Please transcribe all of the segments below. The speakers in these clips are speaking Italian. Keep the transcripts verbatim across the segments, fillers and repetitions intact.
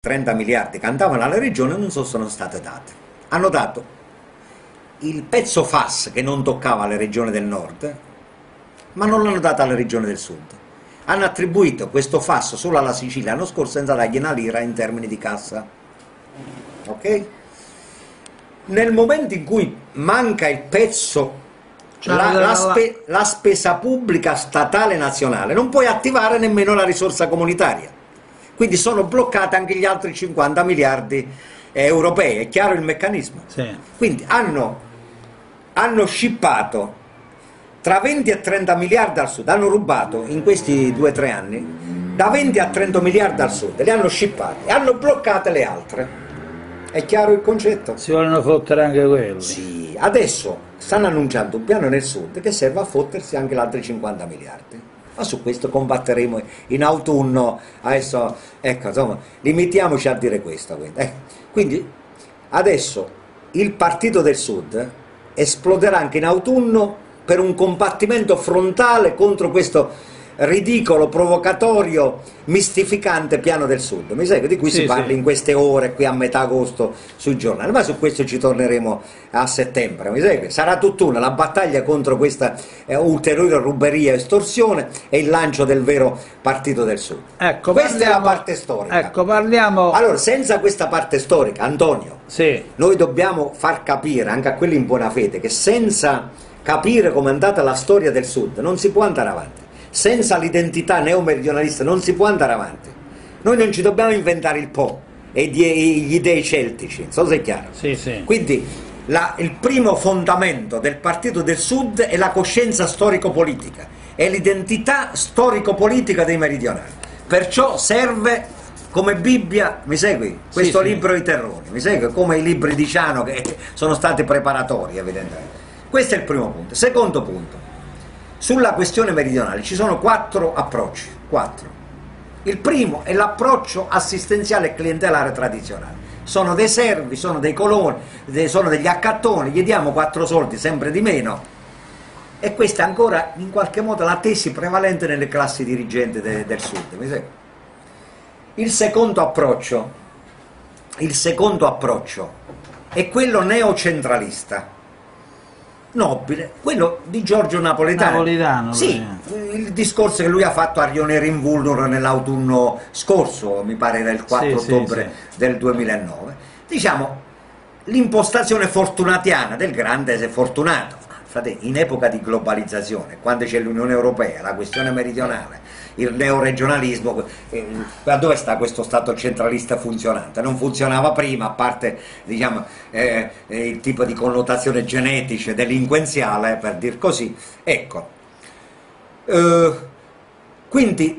trenta miliardi che andavano alle regioni non so, sono state date. Hanno dato il pezzo F A S che non toccava le regioni del nord, ma non l'hanno dato alle regioni del sud. Hanno attribuito questo F A S solo alla Sicilia l'anno scorso senza dargli una lira in termini di cassa. Ok? Nel momento in cui manca il pezzo, cioè, la, la, spe, la spesa pubblica statale nazionale, non puoi attivare nemmeno la risorsa comunitaria. Quindi sono bloccate anche gli altri cinquanta miliardi eh, europei, è chiaro il meccanismo? Sì. Quindi hanno, hanno scippato tra venti e trenta miliardi al sud, hanno rubato in questi due o tre anni da venti a trenta miliardi al sud, li hanno scippati e hanno bloccate le altre. È chiaro il concetto? Si vogliono fottere anche quelli. Sì, adesso stanno annunciando un piano nel sud che serve a fottersi anche gli altri cinquanta miliardi. Ma su questo combatteremo in autunno. Adesso, ecco, insomma, limitiamoci a dire questo. Quindi, eh. quindi adesso il partito del sud esploderà anche in autunno per un combattimento frontale contro questo ridicolo, provocatorio, mistificante piano del sud. Mi segue? Di cui sì, si parla sì. in queste ore qui a metà agosto sui giornali, ma su questo ci torneremo a settembre. Mi segue? Sarà tutt'una la battaglia contro questa eh, ulteriore ruberia e estorsione e il lancio del vero partito del sud. Ecco, questa parliamo, è la parte storica. Ecco, parliamo... Allora, senza questa parte storica, Antonio, sì. noi dobbiamo far capire anche a quelli in buona fede che senza capire com'è andata la storia del sud non si può andare avanti. Senza l'identità neomeridionalista non si può andare avanti. Noi non ci dobbiamo inventare il Po e gli dei celtici, non so se è chiaro. Sì, sì. Quindi la, il primo fondamento del partito del sud è la coscienza storico-politica, è l'identità storico-politica dei meridionali. Perciò serve come Bibbia, mi segui? Questo sì, libro sì. I terrori, mi segui? Come i libri di Ciano che sono stati preparatori evidentemente. Questo è il primo punto. Secondo punto. Sulla questione meridionale ci sono quattro approcci, quattro. Il primo è l'approccio assistenziale e clientelare tradizionale. Sono dei servi, sono dei coloni, sono degli accattoni, gli diamo quattro soldi, sempre di meno. E questa è ancora in qualche modo la tesi prevalente nelle classi dirigenti de, del sud. Mi segue? Il secondo approccio, il secondo approccio è quello neocentralista. Nobile, quello di Giorgio Napolitano. Napolitano sì, il discorso che lui ha fatto a Rionero in Vulnur nell'autunno scorso, mi pare era il quattro sì, ottobre sì, sì. del duemilanove. Diciamo, l'impostazione fortunatiana del grande Fortunato. Frate, in epoca di globalizzazione, quando c'è l'Unione Europea, la questione meridionale, il neoregionalismo, eh, dove sta questo Stato centralista funzionante? Non funzionava prima, a parte diciamo, eh, eh, il tipo di connotazione genetica, delinquenziale, per dir così. Ecco, eh, quindi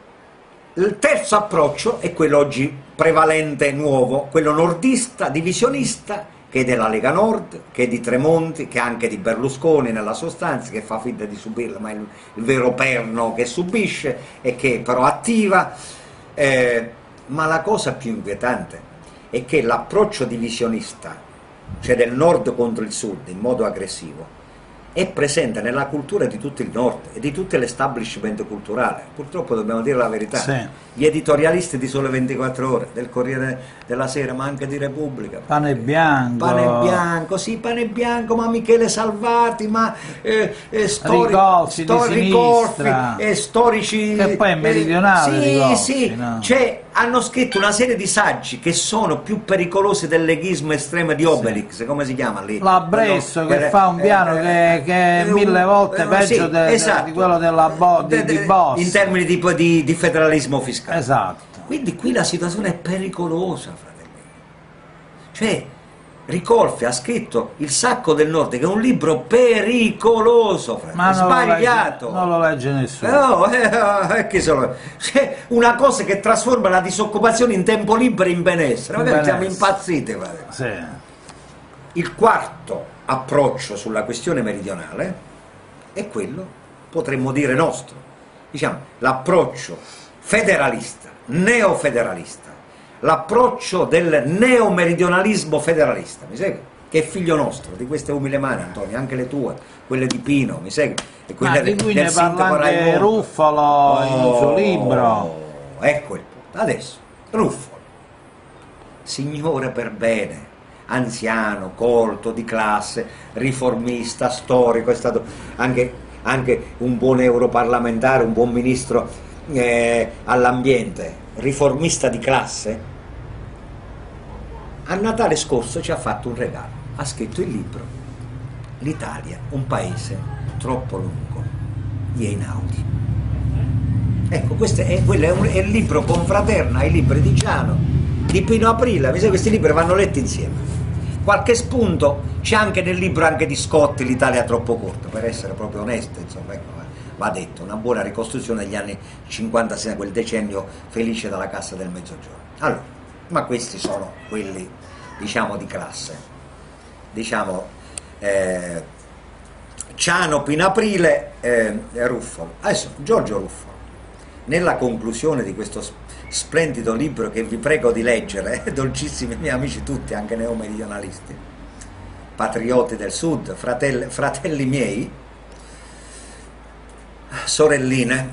il terzo approccio è quello oggi prevalente, nuovo, quello nordista, divisionista, che è della Lega Nord, che è di Tremonti, che è anche di Berlusconi nella sostanza, che fa finta di subirla, ma è il, il vero perno che subisce e che però attiva. Eh, ma la cosa più inquietante è che l'approccio divisionista, cioè del nord contro il sud in modo aggressivo, è presente nella cultura di tutto il nord e di tutto l'establishment culturale. Purtroppo dobbiamo dire la verità. Sì. Gli editorialisti di Sole ventiquattro Ore, del Corriere della Sera, ma anche di Repubblica. Pane bianco. Pane bianco, sì, pane bianco, ma Michele Salvati, ma eh, eh, stori, Ricorsi stori, di ricorsi, eh, storici. Che poi è meridionale. Eh, sì, Ricorsi, sì, no? Cioè, hanno scritto una serie di saggi che sono più pericolosi del leghismo estremo di Obelix, sì. Come si chiama lì? La Bresso che Quello, fa un piano eh, che, che è mille volte eh, peggio sì, de, esatto. de, di quello della Bo, di, di Boss. In termini di, di, di federalismo fiscale. Esatto. Quindi qui la situazione è pericolosa, fratelli. Cioè, Ricolfi ha scritto Il Sacco del Nord, che è un libro pericoloso, fratelli. Ma non sbagliato. Lo legge, non lo legge nessuno. No, eh, eh, che sono, cioè, una cosa che trasforma la disoccupazione in tempo libero in benessere. Magari siamo impazziti, fratelli. Sì. Il quarto approccio sulla questione meridionale è quello, potremmo dire, nostro. Diciamo, l'approccio federalista, neofederalista, l'approccio del neomeridionalismo federalista, mi segui? Che è figlio nostro, di queste umili mani, Antonio, anche le tue, quelle di Pino, mi segui? E quelle Ma di cui del ne parla anche Raimondo. Ruffalo oh, in un suo libro. Ecco il punto. Adesso, Ruffalo. signore per bene, anziano, colto, di classe, riformista, storico, è stato anche, anche un buon europarlamentare, un buon ministro eh, all'ambiente, riformista di classe. A Natale scorso ci ha fatto un regalo, ha scritto il libro L'Italia, un paese troppo lungo, gli Einaudi. Ecco, questo è, quello è, un, è il libro confraterna ai libri di Ciano, di Pino Aprile. Mi sa che questi libri vanno letti insieme. Qualche spunto c'è anche nel libro anche di Scotti, L'Italia troppo corta, per essere proprio onesto, insomma, ecco, va detto, una buona ricostruzione degli anni cinquantasei, quel decennio felice dalla Cassa del Mezzogiorno. Allora, ma questi sono quelli, diciamo, di classe, diciamo, eh, Ciano, Pino Aprile, eh, Ruffolo. Adesso Giorgio Ruffolo, nella conclusione di questo splendido libro che vi prego di leggere, eh, dolcissimi miei amici tutti, anche neomeridionalisti, patrioti del Sud, fratelli, fratelli miei, sorelline,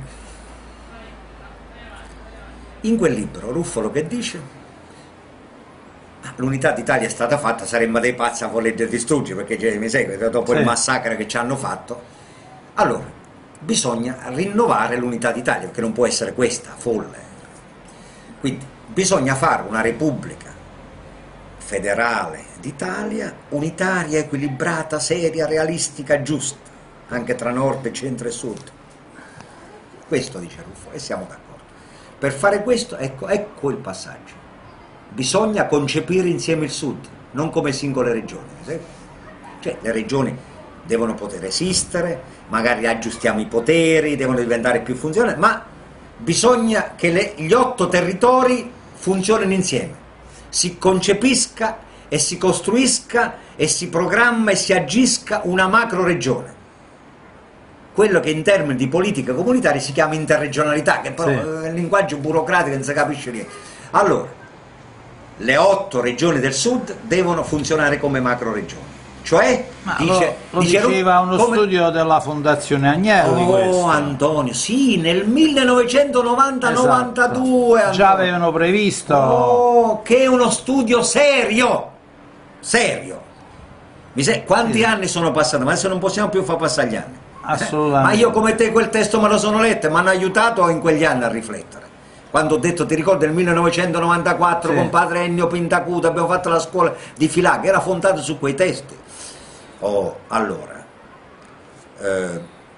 in quel libro Ruffolo che dice: l'unità d'Italia è stata fatta, saremmo dei pazzi a voler distruggere, perché mi segue, dopo sì. il massacro che ci hanno fatto, allora bisogna rinnovare l'unità d'Italia, perché non può essere questa, folle. Quindi bisogna fare una repubblica federale d'Italia, unitaria, equilibrata, seria, realistica, giusta, anche tra nord, centro e sud. Questo dice Ruffolo e siamo d'accordo. Per fare questo, ecco, ecco il passaggio. Bisogna concepire insieme il Sud, non come singole regioni. Cioè, le regioni devono poter esistere, magari aggiustiamo i poteri, devono diventare più funzionali, ma bisogna che le, gli otto territori funzionino insieme, si concepisca e si costruisca e si programma e si agisca una macro regione. Quello che in termini di politica comunitaria si chiama interregionalità, che però sì. è un linguaggio burocratico che non si capisce niente. Allora, le otto regioni del sud devono funzionare come macro regioni, cioè Ma dice, lo, lo dice, diceva uno come... studio della Fondazione Agnelli. Oh questo. Antonio, sì, nel millenovecentonovanta novantadue esatto. Già avevano previsto. Oh, che è uno studio serio, serio. Mi sai, quanti sì. anni sono passati? Ma adesso non possiamo più far passare gli anni. Assolutamente. Ma io come te quel testo me lo sono letto e mi hanno aiutato in quegli anni a riflettere. Quando ho detto, ti ricordi, nel millenovecentonovantaquattro sì. con padre Ennio Pintacuto abbiamo fatto la scuola di Filà, che era fondato su quei testi. Oh, allora, eh,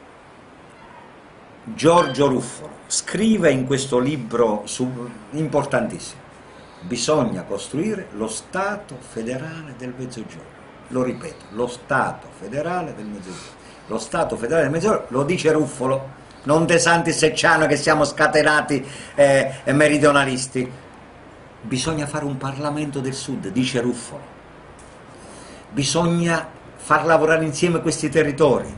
Giorgio Ruffolo scrive in questo libro su, importantissimo: bisogna costruire lo Stato federale del Mezzogiorno. Lo ripeto, lo Stato federale del Mezzogiorno. Lo Stato federale del Mezzogiorno lo dice Ruffolo, non De Santis e Ciano che siamo scatenati eh, meridionalisti. Bisogna fare un Parlamento del Sud, dice Ruffolo. Bisogna far lavorare insieme questi territori,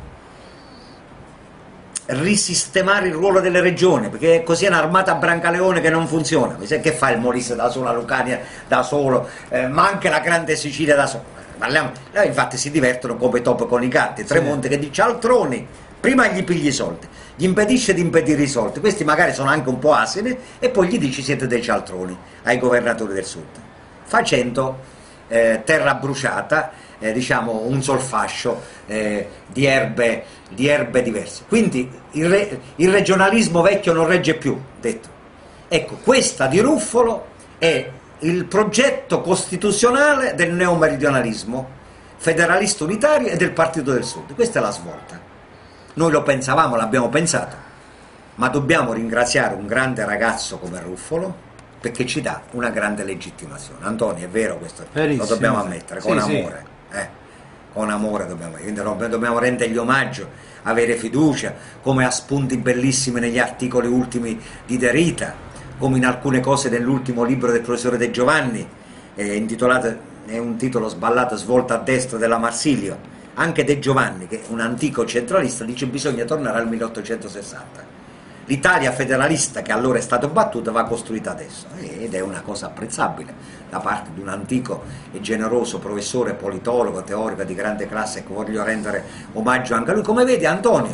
risistemare il ruolo delle regioni, perché così è un'armata a Brancaleone che non funziona. Che fa il Molise da solo, la Lucania da solo, eh, ma anche la Grande Sicilia da solo. Parliamo, eh, infatti si divertono come topo con i gatti. Tremonti sì. che dice Altroni, prima gli pigli i soldi, gli impedisce di impedire i soldi, questi magari sono anche un po' asini, e poi gli dici siete dei cialtroni ai governatori del sud, facendo eh, terra bruciata, eh, diciamo un solfascio eh, di, erbe, di erbe diverse. Quindi il, re, il regionalismo vecchio non regge più, detto. Ecco, questa di Ruffolo è il progetto costituzionale del neomeridionalismo federalista unitario e del Partito del Sud. Questa è la svolta. Noi lo pensavamo, l'abbiamo pensato, ma dobbiamo ringraziare un grande ragazzo come Ruffolo perché ci dà una grande legittimazione. Antonio, è vero questo, verissimo, lo dobbiamo ammettere, con sì, amore, sì. Eh, con amore dobbiamo, dobbiamo rendergli omaggio, avere fiducia, come ha spunti bellissimi negli articoli ultimi di De Rita, come in alcune cose dell'ultimo libro del professore De Giovanni, eh, intitolato, è un titolo sballato, Svolta a destra della Marsilio. Anche De Giovanni, che è un antico centralista, dice che bisogna tornare al milleottocentosessanta. L'Italia federalista che allora è stata battuta va costruita adesso, ed è una cosa apprezzabile da parte di un antico e generoso professore politologo, teorico di grande classe, che voglio rendere omaggio anche a lui. Come vedi, Antonio,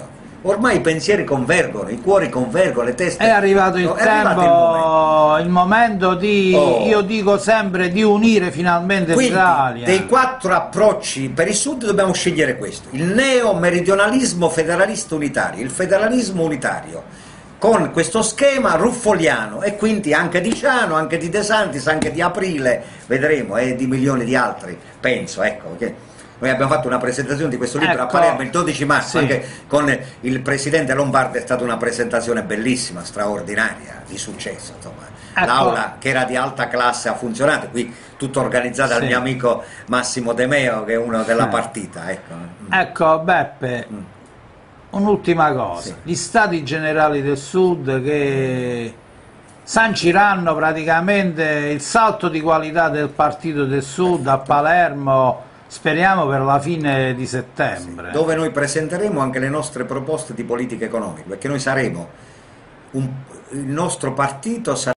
ormai i pensieri convergono, i cuori convergono, le teste... È arrivato il no, è tempo, arrivato il momento. il momento di, Oh. io dico sempre, di unire finalmente Quindi, l'Italia. dei quattro approcci per il Sud dobbiamo scegliere questo: il neo-meridionalismo federalista unitario, il federalismo unitario, con questo schema ruffoliano, e quindi anche di Ciano, anche di De Santis, anche di Aprile, vedremo, e di milioni di altri, penso, ecco, perché noi abbiamo fatto una presentazione di questo libro Ecco, a Palermo il dodici marzo, sì. anche con il presidente Lombardo, è stata una presentazione bellissima, straordinaria, di successo, insomma. Ecco. L'aula, che era di alta classe, ha funzionato, qui tutto organizzato dal Sì. mio amico Massimo De Meo, che è uno della Eh. partita, ecco. Ecco, Beppe, Mm. un'ultima cosa. Sì. Gli stati generali del Sud che sanciranno praticamente il salto di qualità del Partito del Sud a Palermo, speriamo per la fine di settembre. Dove noi presenteremo anche le nostre proposte di politica economica, perché noi saremo un, il nostro partito sarà